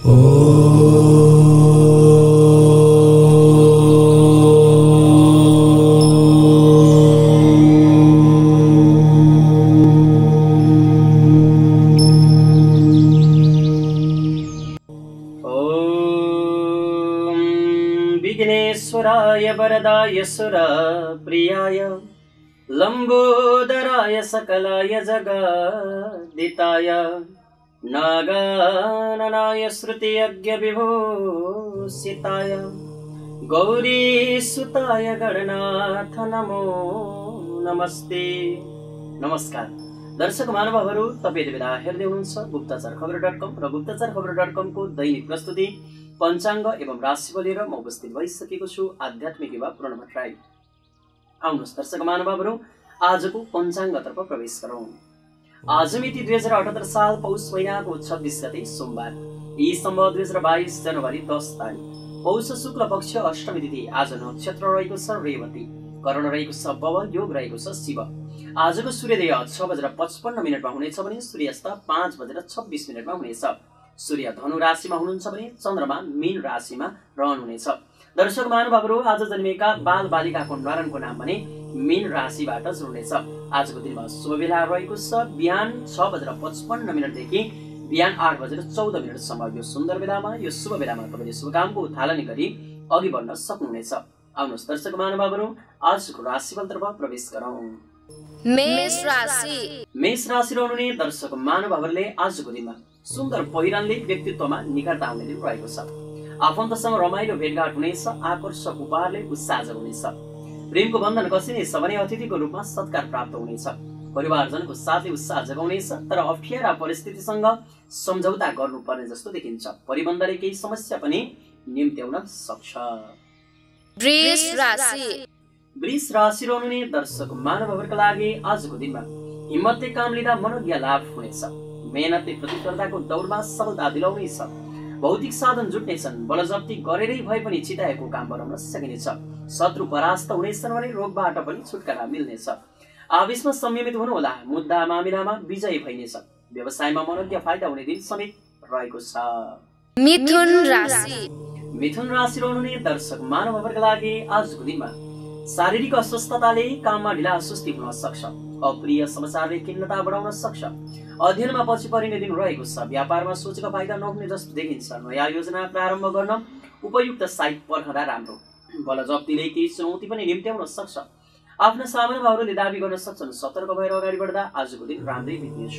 विघ्नेश्वराय वरदाय सुरप्रियाय लंबोदराय सकलाय जगदिताय नागाननाय श्रुतियज्ञविभूषिताय गौरीसुताय गणनाथ नमो नमस्ते। नमस्कार दर्शक महानुभावहरू, तपाईं बेला हेर्दै हुनुहुन्छ गुप्तचरखबर.com र गुप्तचरखबर.com को दैनिक प्रस्तुति पञ्चाङ्ग एवं राशिफल लिएर म उपस्थित भइसकेको छु आध्यात्मिक युवा पूर्ण भट्टराई। आउनुहोस् दर्शक महानुभावहरू, आजको पञ्चाङ्गतर्फ प्रवेश गरौँ। आज मिति 2078 साल पौष महिनाको 26 गते सोमबार, ई सम्वत 2022 जनवरी 10 तारिक, पौष शुक्ल पक्ष अष्टमी तिथि। आज नक्षत्र रहेको छ रेवती, करण रहेको छ पव, योग रहेको छ शिव। आजको सूर्योदय 6:55 हुनेछ भने सूर्यास्त 5:26 हुनेछ। सूर्य धनु राशिमा हुनुहुन्छ भने चन्द्रमा मीन राशिमा रहनुहुनेछ। दर्शक महानुभावहरू, आज जन्मिएका बाल बालिकाको नारायणको नाम भने मीन राशिबाट जोड्नेछ। आजको दिनमा शुभ बेला रहेको छ बिहान 6:55 देखि बिहान 8:14 सम्म। यो सुन्दर बेलामा, यो शुभ बेलामा तपाईले शुभ कामको थालनी गरी अघि बढ्न सक्नुहुनेछ। आउनुहोस् दर्शक महानुभावहरू, आजको राशिफलतर्फ प्रवेश गरौँ। मेष राशि रहनुहुने दर्शक महानुभावहरूले आजको दिनमा सुन्दर पहिरनले व्यक्तित्वमा निकटता आउने दिन रहेको छ। आफन्तसँग रमाइलो भेटघाट हुनेछ, आकर्षक उपहारले उत्साह जगाउनेछ। प्रेमको बन्धन कसिनेछ भने अतिथिको रूपमा सत्कार प्राप्त हुनेछ। परिवारजनको साथले उत्साह जगाउनेछ, तर अप्ठ्यारा परिस्थितिसँग सम्झौता गर्नुपर्ने जस्तो देखिन्छ। परिबन्धले केही समस्या पनि निम्त्याउन सक्छ। वृष राशि रहनुहुने दर्शक महानुभावहरूका लागि आजको दिनमा हिम्मतले काम लिँदा मनोज्ञ लाभ हुनेछ। मेहनतले प्रतिस्पर्धाको दौडमा सफलता दिलाउनेछ। भौतिक साधन जुट्नेछन्, बलजप्ती गरेरै भए पनि चिताएको काम बनाउन सकिनेछ। शत्रु परास्त हुनेछन् भने रोगबाट पनि छुटकारा मिल्नेछ। आवेशमा संयमित हुनुहोला, मुद्दा मामिलामा विजय भइनेछ। व्यवसायमा मनोज्ञ फाइदा हुने दिन समेत रहेको छ। मिथुन राशि रहनुहुने दर्शक महानुभावहरूका लागि आजको दिनमा शारीरिक अस्वस्थताले काममा ढिला सुस्ती हुन सक्छ। अप्रिय समाचारले खिन्नता बढाउन सक्छ। अध्ययनमा पछि परिने दिन रहेको छ। व्यापारमा सोचेको फाइदा नहुने जस्तो देखिन्छ। नयाँ योजना प्रारम्भ गर्न उपयुक्त साइट पर्खदा राम्रो। बलजप्तीले केही चुनौती पनि निम्त्याउन सक्छ। आफ्ना सामान्य भावहरूले दाबी गर्न सक्छन्। सतर्क भएर अगाडि बढ्दा आजको दिन राम्रै बित्नेछ।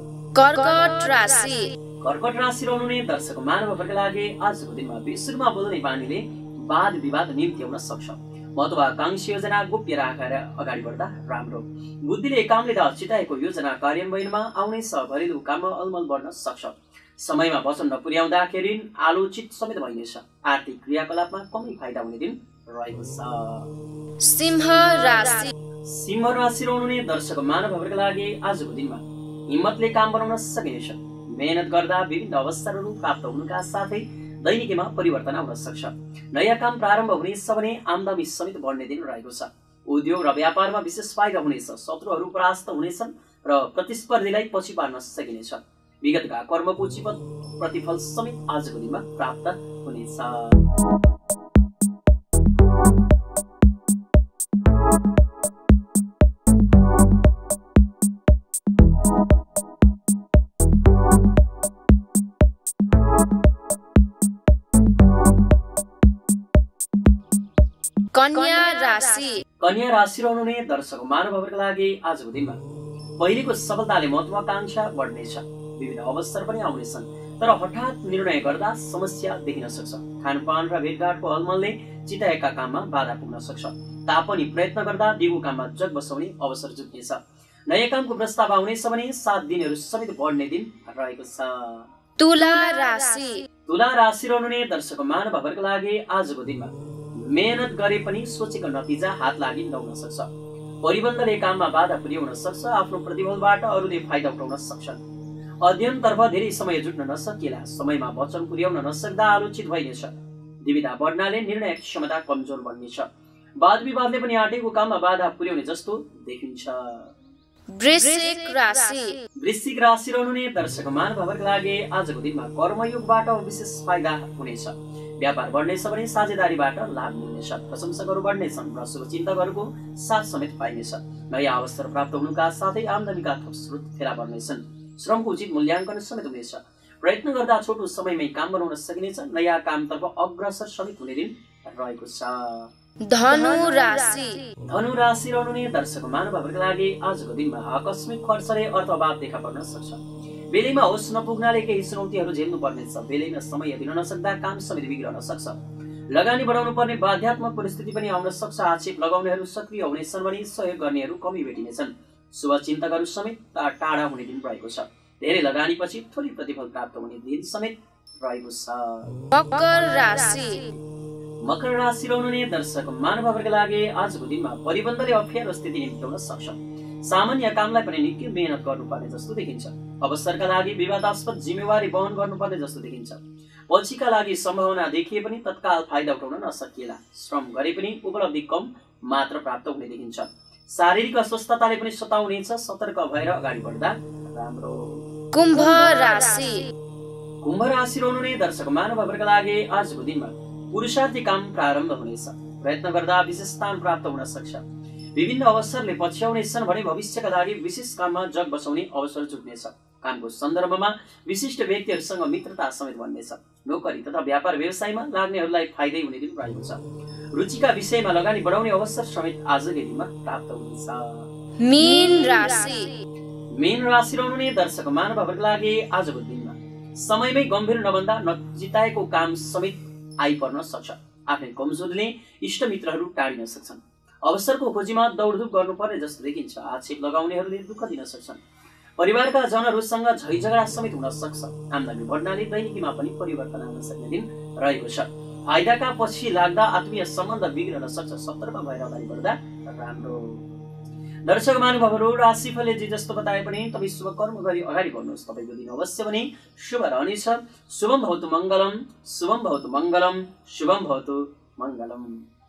कर्कट राशि रहनुहुने दर्शक महानुभावहरूका लागि आजको दिनमा बेसुरमा बोल्ने बानीले वाद विवाद निम्त्याउन सक्छ। महत्वाकांक्षी योजना गोप्य राखेर अगाडि बढ्दा राम्रो। बुद्धिले काम लिँदा चिताएको योजना कार्यान्वयनमा आउनेछ। घरेलु काममा अलमल बढ्न सक्छ। समयमा वचन नपुर्याउँदाखेरि आलोचित समेत भइनेछ। आर्थिक क्रियाकलापमा कमै फाइदा हुने दिन रहेको छ। सिंह राशि रहनुहुने दर्शक महानुभावहरूका लागि आजको दिनमा हिम्मतले काम बनाउन सकिनेछ। मेहनत गर्दा विभिन्न अवसरहरू प्राप्त हुनुका साथै दैनिकीमा परिवर्तन आउन सक्छ। नयाँ काम प्रारम्भ हुनेछ भने आमदानी समेत बढ्ने दिन रहेको छ। उद्योग र व्यापारमा विशेष फाइदा हुनेछ। शत्रुहरू परास्त हुनेछन् र प्रतिस्पर्धीलाई पछि पार्न सकिनेछ। विगतका कर्मको उचित प्रतिफल समेत आजको दिनमा प्राप्त हुनेछ। कन्या राशि रहनुहुने दर्शक महानुभावहरूका लागि आजको दिनमा पहिलेको सफलताले महत्वाकांक्षा बढ्नेछ। विभिन्न अवसर पनि आउनेछन्, तर हठात निर्णय गर्दा समस्या देखिन सक्छ। खानपान र भेटघाटको अलमलले चिताएका काममा बाधा पुग्न सक्छ। तापनि प्रयत्न गर्दा दिगो काममा जग बसाउने अवसर जुट्नेछ। नयाँ कामको प्रस्ताव आउनेछ भने 7 दिनहरू समेत बढ्ने दिन रहेको छ। तुला राशि रहनुहुने दर्शक महानुभावहरूका लागि आजको दिनमा मेहनत गरे पनि सोचेको नतिजा हात लागि नहुन सक्छ। परिबन्धले काममा बाधा पुर्याउन सक्छ। आफ्नो प्रतिबलबाट अरूले फाइदा उठाउन सक्छन्। अध्ययनतर्फ धेरै समय जुट्न नसकिएला। समयमा वचन पुर्याउन नसक्दा आलोचित भइनेछ। दुविधा बढ्नाले निर्णय क्षमता कमजोर बन्नेछ। वाद विवादले पनि आँटेको काममा बाधा पुर्याउने जस्तो देखिन्छ। वृश्चिक राशि वृश्चिक राशि रहनुहुने दर्शक महानुभावहरुका लागि आजको दिनमा कर्मयोगबाट विशेष फाइदा हुनेछ। व्यापार बढ्नेछ भने साझेदारीबाट लाभ मिल्नेछ। प्रशंसकहरू बढ्नेछन् र शुभचिन्तकहरूको साथ समेत पाइनेछ। नयाँ अवसर प्राप्त हुनुका साथै आम्दानीका थप स्रोत फेला पर्नेछन्। श्रमको उचित मूल्याङ्कन समेत हुनेछ। प्रयत्न गर्दा छोटो समयमै काम बनाउन सकिनेछ। नयाँ कामतर्फ अग्रसर समेत हुने दिन रहेको छ। धनु राशि रहनुहुने दर्शक महानुभावहरुका लागि आजको दिनमा आकस्मिक खर्चले अर्थअभाव देखा पर्न सक्छ। बेलैमा होस् नपुग्नाले केही चुनौतीहरू झेल्नु पर्नेछ। बेलैमा समय दिन नसक्दा काम समेत बिग्रन सक्छ। लगानी बढाउनु पर्ने बाध्यात्मक परिस्थिति पनि आउन सक्छ। आक्षेप लगाउनेहरू सक्रिय हुनेछन् भने सहयोग गर्नेहरू कमी भेटिनेछन्। शुभचिन्तकहरू समेत टाढा हुने दिन रहेको छ। धेरै लगानीपछि थोरै प्रतिफल प्राप्त हुने दिन समेत रहेको छ। मकर राशि रहनुहुने दर्शक महानुभावहरुका लागि आजको दिनमा परिबन्धले अप्ठ्यारो स्थिति निम्त्याउन सक्छ। सामान्य कामलाई पनि निकै मेहनत गर्नुपर्ने जस्तो देखिन्छ। अवसरका लागि विवादास्पद जिम्मेवारी वहन गर्नुपर्ने जस्तो देखिन्छ। पछिका लागि सम्भावना देखिए पनि तत्काल फाइदा उठाउन नसकिएला। श्रम गरे पनि उपलब्धि कम मात्र प्राप्त हुने देखिन्छ। शारीरिक अस्वस्थताले पनि सताउनेछ। सतर्क भएर अगाडि बढ्दा राम्रो। कुम्भ राशि रहनुहुने दर्शक महानुभावहरुका लागि आजको दिनमा पुरुषार्थी काम प्रारम्भ हुनेछ। प्रयत्न गर्दा विशेष स्थान प्राप्त हुन सक्छ। विभिन्न अवसरले पछ्याउनेछन् भने भविष्यका लागि विशेष काममा जग बसाउने अवसर जुट्नेछ। कामको सन्दर्भमा विशिष्ट व्यक्तिहरूसँग मित्रता समेत बन्नेछ। नोकरी तथा व्यापार व्यवसायमा लाग्नेहरूलाई फाइदै हुने दिन रहेको छ। रुचिका विषयमा लगानी बढाउने अवसर समेत आजकै दिनमा प्राप्त हुनेछ। मीन राशि रहनुहुने दर्शक महानुभावहरुका लागि आजको दिनमा समयमै गम्भीर नबन्दा नजिताएको काम समेत आइपर्न सक्छ। आफ्नै कमजोरीले इष्टमित्रहरू टाढिन सक्छन्। अवसरको खोजीमा दौडधुप गर्नुपर्ने जस्तो देखिन्छ। आक्षेप लगाउनेहरूले दुःख दिन सक्छन्। परिवारका जनहरूसँग झैझगडा समेत हुन सक्छ। आम्दानी बढ्नाले दैनिकीमा पनि परिवर्तन आउन सक्ने दिन रहेको छ। फाइदाका पछि लाग्दा आत्मीय सम्बन्ध बिग्रन सक्छ। सतर्क भएर अगाडि बढ्दा राम्रो। दर्शक महानुभावहरु, राशिफलले जे जस्तो बताए पनि तपाई शुभ कर्म गरी अगाडि बढ्नुहोस्। तपाईको दिन अवश्य पनि शुभ रहनेछ। शुभम भवतु मङ्गलम, शुभम भवतु मङ्गलम, शुभम भवतु मङ्गलम।